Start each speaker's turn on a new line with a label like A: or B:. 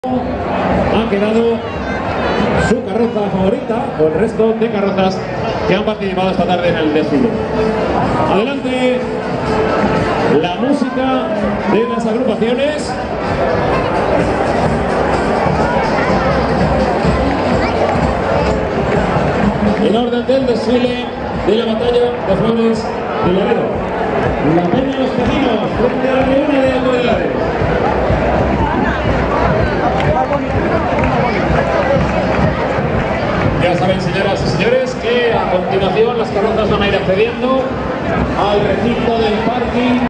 A: Ha quedado su carroza favorita o el resto de carrozas que han participado esta tarde en el desfile. Adelante la música de las agrupaciones. En orden del desfile de la batalla de Flores de Laredo. La Peña Los Caminos frente a la Reúna de Alto de Laredo. Ya saben, señoras y señores, que a continuación las carrozas van a ir accediendo al recinto del parking.